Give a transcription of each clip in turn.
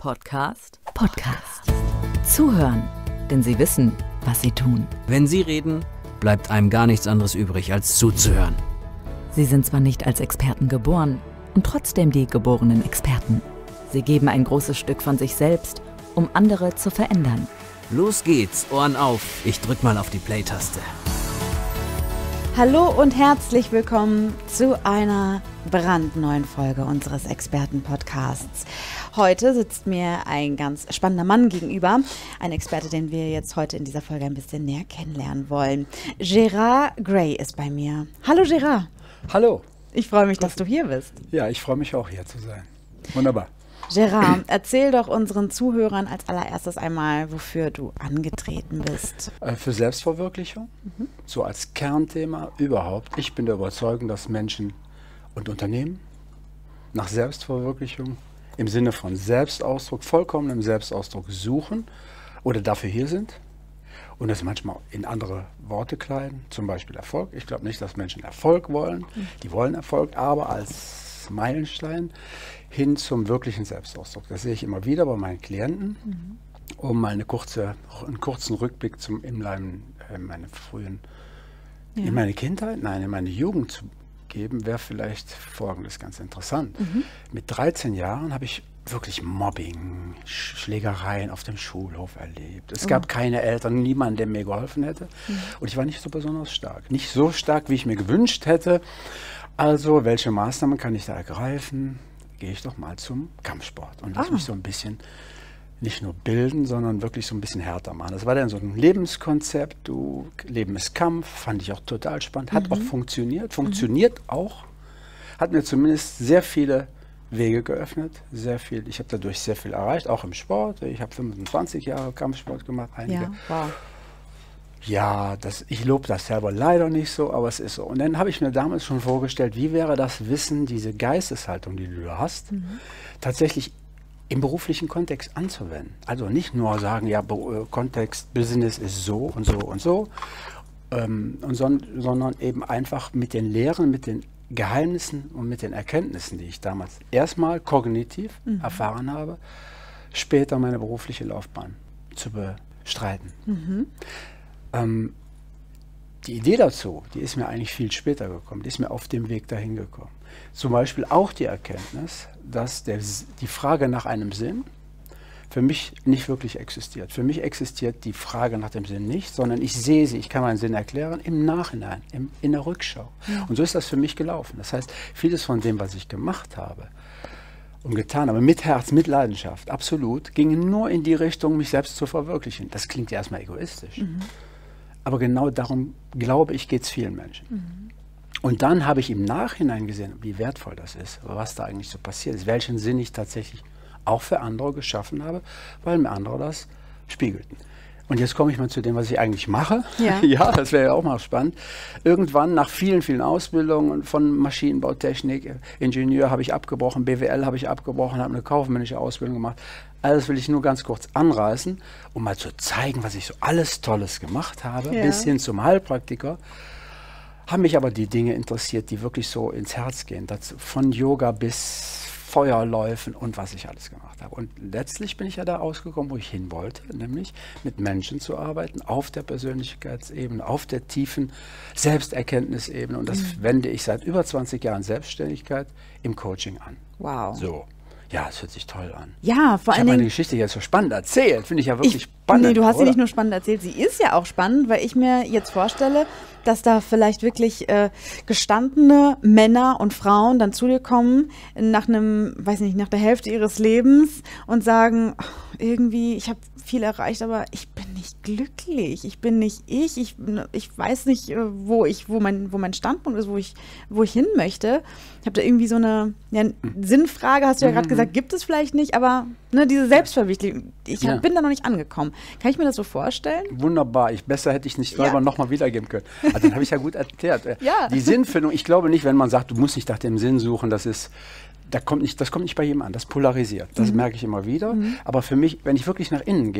Podcast. Zuhören, denn sie wissen, was sie tun. Wenn sie reden, bleibt einem gar nichts anderes übrig, als zuzuhören. Sie sind zwar nicht als Experten geboren und trotzdem die geborenen Experten. Sie geben ein großes Stück von sich selbst, um andere zu verändern. Los geht's, Ohren auf. Ich drück mal auf die Play-Taste. Hallo und herzlich willkommen zu einer brandneuen Folge unseres Experten-Podcasts. Heute sitzt mir ein ganz spannender Mann gegenüber, ein Experte, den wir jetzt heute in dieser Folge ein bisschen näher kennenlernen wollen. Gerard Grey ist bei mir. Hallo Gerard. Hallo. Ich freue mich, dass du hier bist. Ja, ich freue mich auch, hier zu sein. Wunderbar. Gerard, erzähl doch unseren Zuhörern als allererstes einmal, wofür du angetreten bist. Für Selbstverwirklichung, so als Kernthema überhaupt. Ich bin der Überzeugung, dass Menschen und Unternehmen nach Selbstverwirklichung im Sinne von Selbstausdruck, vollkommenem Selbstausdruck suchen oder dafür hier sind und das manchmal in andere Worte kleiden, zum Beispiel Erfolg. Ich glaube nicht, dass Menschen Erfolg wollen. Die wollen Erfolg, aber als Meilenstein hin zum wirklichen Selbstausdruck. Das sehe ich immer wieder bei meinen Klienten, um mal einen kurzen Rückblick in meine Kindheit, in meine Jugend zu geben, wäre vielleicht Folgendes ganz interessant. Mit 13 Jahren habe ich wirklich Mobbing, Schlägereien auf dem Schulhof erlebt. Es gab keine Eltern, niemanden, der mir geholfen hätte. Und ich war nicht so besonders stark. Nicht so stark, wie ich mir gewünscht hätte. Also, welche Maßnahmen kann ich da ergreifen? Gehe ich doch mal zum Kampfsport und lass mich so ein bisschen nicht nur bilden, sondern wirklich so ein bisschen härter machen. Das war dann so ein Lebenskonzept, Leben ist Kampf, fand ich auch total spannend, hat auch funktioniert auch, hat mir zumindest sehr viele Wege geöffnet, ich habe dadurch sehr viel erreicht, auch im Sport. Ich habe 25 Jahre Kampfsport gemacht, einige. Ja, wow. Ja, ich lobe das selber leider nicht so, aber es ist so. Und dann habe ich mir damals schon vorgestellt, wie wäre das Wissen, diese Geisteshaltung, die du da hast, tatsächlich im beruflichen Kontext anzuwenden. Also nicht nur sagen, ja, Kontext, Business ist so und so und so, sondern eben einfach mit den Lehren, mit den Geheimnissen und mit den Erkenntnissen, die ich damals erstmal kognitiv erfahren habe, später meine berufliche Laufbahn zu bestreiten. Die Idee dazu, die ist mir eigentlich viel später gekommen, die ist mir auf dem Weg dahin gekommen. Zum Beispiel auch die Erkenntnis, dass die Frage nach einem Sinn für mich nicht wirklich existiert. Für mich existiert die Frage nach dem Sinn nicht, sondern ich sehe sie, ich kann meinen Sinn erklären im Nachhinein, in der Rückschau. Und so ist das für mich gelaufen. Das heißt, vieles von dem, was ich gemacht habe und getan habe, mit Herz, mit Leidenschaft, absolut, ging nur in die Richtung, mich selbst zu verwirklichen. Das klingt ja erstmal egoistisch. Aber genau darum, glaube ich, geht es vielen Menschen. Und dann habe ich im Nachhinein gesehen, wie wertvoll das ist, was da eigentlich so passiert ist, welchen Sinn ich tatsächlich auch für andere geschaffen habe, weil mir andere das spiegelten. Und jetzt komme ich mal zu dem, was ich eigentlich mache. Ja, das wäre ja auch mal spannend. Irgendwann nach vielen, vielen Ausbildungen von Maschinenbautechnik, Ingenieur habe ich abgebrochen, BWL habe ich abgebrochen, habe eine kaufmännische Ausbildung gemacht. Alles will ich nur ganz kurz anreißen, um mal zu zeigen, was ich so alles Tolles gemacht habe, bis hin zum Heilpraktiker. Haben mich aber die Dinge interessiert, die wirklich so ins Herz gehen. Von Yoga bis Feuerläufen und was ich alles gemacht habe. Und letztlich bin ich ja da rausgekommen, wo ich hin wollte, nämlich mit Menschen zu arbeiten, auf der Persönlichkeitsebene, auf der tiefen Selbsterkenntnisebene. Und das wende ich seit über 20 Jahren Selbstständigkeit im Coaching an. Wow. So. Ja, es hört sich toll an. Ja, vor Ich allen habe meine Dingen. Geschichte jetzt so spannend erzählt. Finde ich ja wirklich spannend. Nee, du hast sie oder? nicht nur spannend erzählt, sie ist ja auch spannend, weil ich mir jetzt vorstelle, dass da vielleicht wirklich gestandene Männer und Frauen dann zu dir kommen nach nach der Hälfte ihres Lebens und sagen, ach, irgendwie, ich habe viel erreicht, aber ich bin nicht glücklich, ich bin nicht ich weiß nicht, wo mein Standpunkt ist, wo ich hin möchte. Ich habe da irgendwie so eine Sinnfrage, hast du ja gerade gesagt, gibt es vielleicht nicht, aber diese Selbstverwirklichung, bin da noch nicht angekommen. Kann ich mir das so vorstellen? Wunderbar, besser hätte ich nicht selber nochmal wiedergeben können. Also, den habe ich ja gut erklärt. Ja. Die Sinnfindung, ich glaube nicht, wenn man sagt, du musst nicht nach dem Sinn suchen, das kommt nicht bei jedem an, das polarisiert. Das merke ich immer wieder. Aber für mich, wenn ich wirklich nach innen gehe,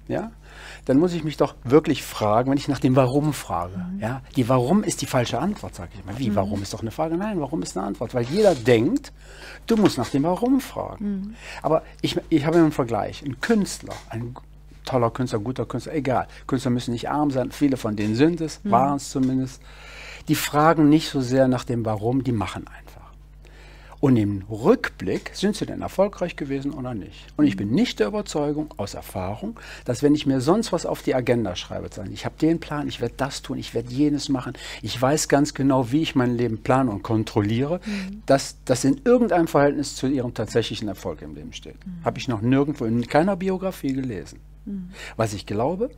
ja, dann muss ich mich doch wirklich fragen, wenn ich nach dem Warum frage. Ja? Die Warum ist die falsche Antwort, sage ich mal. Wie, warum ist doch eine Frage? Nein, warum ist eine Antwort? Weil jeder denkt, du musst nach dem Warum fragen. Aber ich habe einen Vergleich. Ein Künstler, ein toller Künstler, guter Künstler, egal. Künstler müssen nicht arm sein, viele von denen sind es, waren es zumindest. Die fragen nicht so sehr nach dem Warum, die machen einfach. Und im Rückblick, sind sie denn erfolgreich gewesen oder nicht? Und ich bin nicht der Überzeugung, aus Erfahrung, dass wenn ich mir sonst was auf die Agenda schreibe, sagen, ich habe den Plan, ich werde das tun, ich werde jenes machen, ich weiß ganz genau, wie ich mein Leben plane und kontrolliere, dass das in irgendeinem Verhältnis zu ihrem tatsächlichen Erfolg im Leben steht. Habe ich noch nirgendwo in keiner Biografie gelesen. Was ich glaube,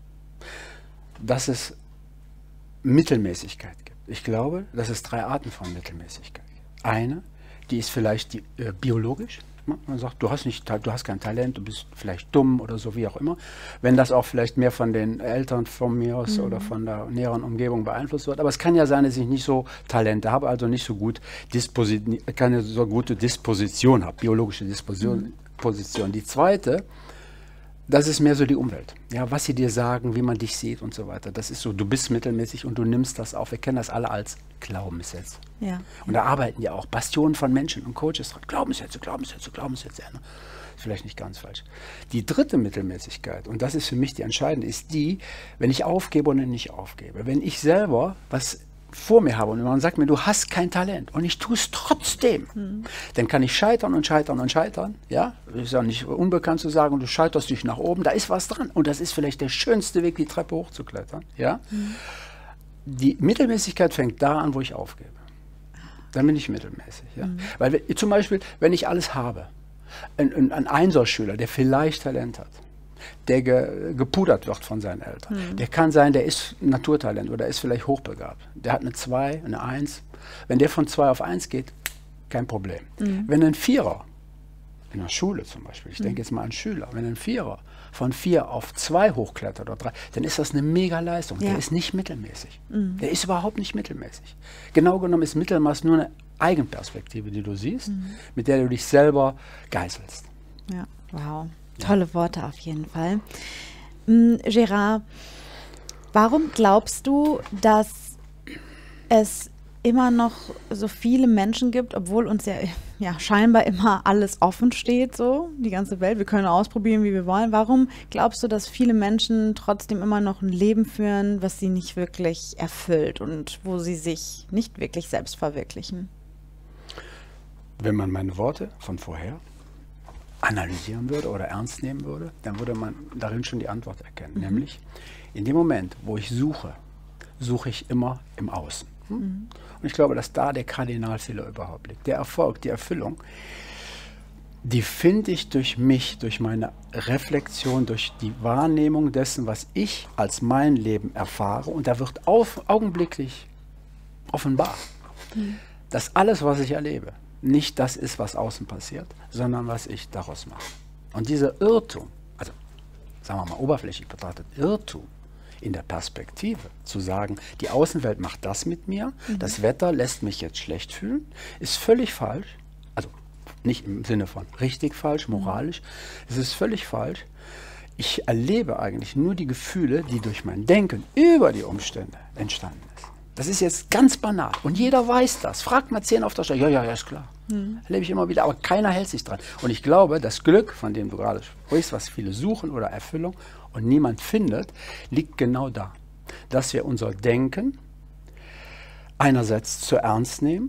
dass es Mittelmäßigkeit gibt. Ich glaube, dass es 3 Arten von Mittelmäßigkeit gibt. Eine, die ist vielleicht biologisch. Man sagt, du hast kein Talent, du bist vielleicht dumm oder so, wie auch immer. Wenn das auch vielleicht mehr von den Eltern von mir aus oder von der näheren Umgebung beeinflusst wird. Aber es kann ja sein, dass ich nicht so Talente habe, also nicht so gut keine so gute Disposition habe, biologische Disposition. Die zweite, das ist mehr so die Umwelt. Ja, was sie dir sagen, wie man dich sieht und so weiter. Das ist so, du bist mittelmäßig und du nimmst das auf. Wir kennen das alle als Glaubenssätze. Ja. Und da arbeiten ja auch Bastionen von Menschen und Coaches dran. Glaubenssätze. Ja, ne? Ist vielleicht nicht ganz falsch. Die dritte Mittelmäßigkeit, und das ist für mich die entscheidende, ist die, wenn ich aufgebe oder nicht aufgebe. Wenn ich selber was vor mir habe und man sagt mir, du hast kein Talent und ich tue es trotzdem, dann kann ich scheitern und scheitern und scheitern. Ja, ist ja nicht unbekannt zu sagen, du scheiterst dich nach oben, da ist was dran und das ist vielleicht der schönste Weg, die Treppe hochzuklettern. Ja? Die Mittelmäßigkeit fängt da an, wo ich aufgebe. Dann bin ich mittelmäßig. Ja? Weil zum Beispiel, wenn ich alles habe, ein Einserschüler, der vielleicht Talent hat, der gepudert wird von seinen Eltern. Der kann sein, der ist Naturtalent oder ist vielleicht hochbegabt. Der hat eine 2, eine 1. Wenn der von 2 auf 1 geht, kein Problem. Wenn ein Vierer, in der Schule zum Beispiel, ich denke jetzt mal an Schüler, wenn ein Vierer von 4 auf 2 hochklettert oder 3, dann ist das eine mega Leistung. Ja. Der ist nicht mittelmäßig. Der ist überhaupt nicht mittelmäßig. Genau genommen ist Mittelmaß nur eine Eigenperspektive, die du siehst, mit der du dich selber geißelst. Ja, wow. Tolle Worte auf jeden Fall. Gérard, warum glaubst du, dass es immer noch so viele Menschen gibt, obwohl uns ja scheinbar immer alles offen steht, so die ganze Welt, wir können ausprobieren, wie wir wollen. Warum glaubst du, dass viele Menschen trotzdem immer noch ein Leben führen, was sie nicht wirklich erfüllt und wo sie sich nicht wirklich selbst verwirklichen? Wenn man meine Worte von vorher analysieren würde oder ernst nehmen würde, dann würde man darin schon die Antwort erkennen. Nämlich, in dem Moment, wo ich suche, suche ich immer im Außen. Und ich glaube, dass da der Kardinalfehler überhaupt liegt. Der Erfolg, die Erfüllung, die finde ich durch mich, durch meine Reflexion, durch die Wahrnehmung dessen, was ich als mein Leben erfahre. Und da wird augenblicklich offenbar, dass alles, was ich erlebe, nicht das ist, was außen passiert, sondern was ich daraus mache. Und dieser Irrtum, also sagen wir mal oberflächlich betrachtet, Irrtum in der Perspektive, zu sagen, die Außenwelt macht das mit mir, das Wetter lässt mich jetzt schlecht fühlen, ist völlig falsch. Also nicht im Sinne von richtig falsch, moralisch. Es ist völlig falsch. Ich erlebe eigentlich nur die Gefühle, die durch mein Denken über die Umstände entstanden ist. Das ist jetzt ganz banal und jeder weiß das. Fragt mal 10 auf der Straße. Ja, ist klar. Erlebe ich immer wieder, aber keiner hält sich dran. Und ich glaube, das Glück, von dem du gerade sprichst, was viele suchen oder Erfüllung und niemand findet, liegt genau da. Dass wir unser Denken einerseits zu ernst nehmen,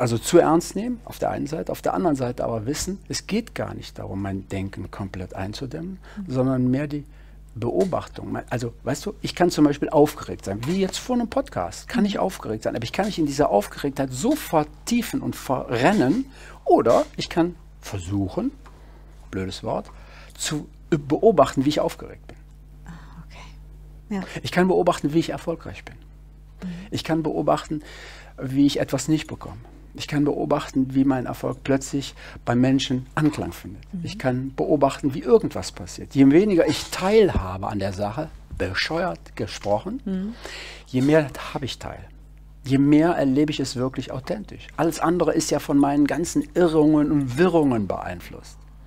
auf der einen Seite, auf der anderen Seite aber wissen, es geht gar nicht darum, mein Denken komplett einzudämmen, sondern mehr die Beobachtung. Also, weißt du, ich kann zum Beispiel aufgeregt sein, wie jetzt vor einem Podcast, kann ich aufgeregt sein, aber ich kann nicht in dieser Aufgeregtheit so vertiefen und verrennen, oder ich kann versuchen, blödes Wort, zu beobachten, wie ich aufgeregt bin. Okay. Ja. Ich kann beobachten, wie ich erfolgreich bin. Ich kann beobachten, wie ich etwas nicht bekomme. Ich kann beobachten, wie mein Erfolg plötzlich beim Menschen Anklang findet. Ich kann beobachten, wie irgendwas passiert. Je weniger ich teilhabe an der Sache, bescheuert gesprochen, je mehr habe ich teil. Je mehr erlebe ich es wirklich authentisch. Alles andere ist ja von meinen ganzen Irrungen und Wirrungen beeinflusst.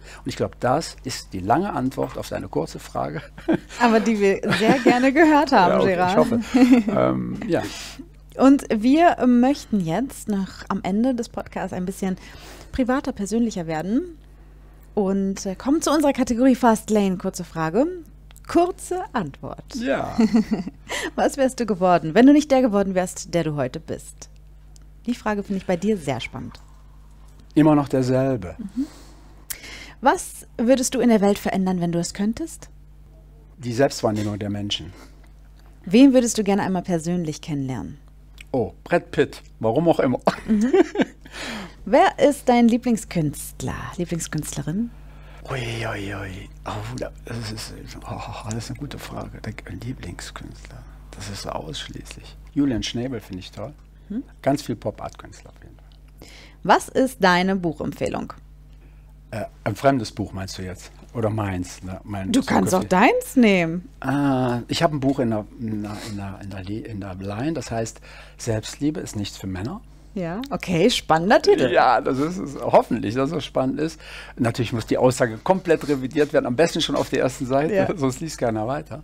Und ich glaube, das ist die lange Antwort auf deine kurze Frage. Aber die wir sehr gerne gehört haben, Ja, okay, Gerard. ich hoffe. Ja. Und wir möchten jetzt am Ende des Podcasts ein bisschen privater, persönlicher werden und kommen zu unserer Kategorie Fast Lane. Kurze Frage, kurze Antwort. Ja. Was wärst du geworden, wenn du nicht der geworden wärst, der du heute bist? Die Frage finde ich bei dir sehr spannend. Immer noch derselbe. Was würdest du in der Welt verändern, wenn du es könntest? Die Selbstwahrnehmung der Menschen. Wen würdest du gerne einmal persönlich kennenlernen? Oh, Brad Pitt. Warum auch immer. Wer ist dein Lieblingskünstler, Lieblingskünstlerin? Uiuiui. Das ist eine gute Frage. Der Lieblingskünstler. Das ist so ausschließlich. Julian Schnabel finde ich toll. Ganz viel Pop-Art-Künstler auf jeden Fall. Was ist deine Buchempfehlung? Ein fremdes Buch meinst du jetzt? Oder meins? Ne? Du kannst auch deins nehmen. Ich habe ein Buch in der Line, das heißt Selbstliebe ist nichts für Männer. Ja, okay, spannender Titel. Ja, das ist hoffentlich, dass es spannend ist. Natürlich muss die Aussage komplett revidiert werden, am besten schon auf der ersten Seite, Ja. sonst liest keiner weiter.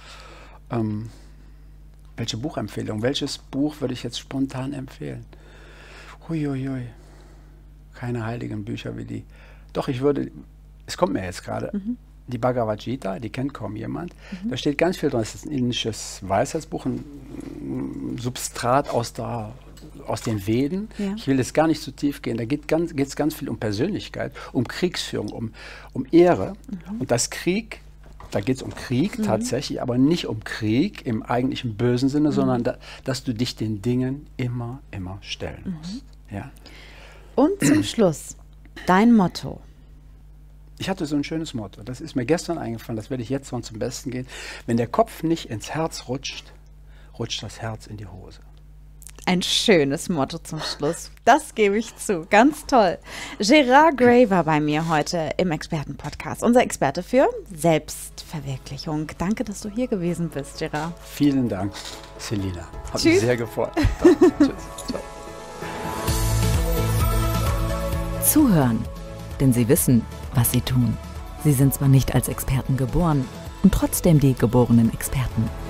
Welche Buchempfehlung? Welches Buch würde ich jetzt spontan empfehlen? Huiuiui. Keine heiligen Bücher wie die. Doch, es kommt mir jetzt gerade, die Bhagavad Gita, die kennt kaum jemand. Da steht ganz viel drin. Es ist ein indisches Weisheitsbuch, ein Substrat aus den Veden. Ja. Ich will jetzt gar nicht zu tief gehen. Da geht es ganz viel um Persönlichkeit, um Kriegsführung, um Ehre. Und das Krieg, da geht es um Krieg tatsächlich, aber nicht um Krieg im eigentlichen bösen Sinne, sondern dass du dich den Dingen immer stellen musst. Ja. Und zum Schluss, dein Motto. Ich hatte so ein schönes Motto, das ist mir gestern eingefallen, das werde ich jetzt noch zum Besten gehen. Wenn der Kopf nicht ins Herz rutscht, rutscht das Herz in die Hose. Ein schönes Motto zum Schluss. Das gebe ich zu. Ganz toll. Gerard Grey war bei mir heute im Expertenpodcast. Unser Experte für Selbstverwirklichung. Danke, dass du hier gewesen bist, Gerard. Vielen Dank, Selina. Hat Tschüss. mich sehr gefreut. Danke. Tschüss. Ciao. Zuhören, denn sie wissen, was sie tun. Sie sind zwar nicht als Experten geboren und trotzdem die geborenen Experten.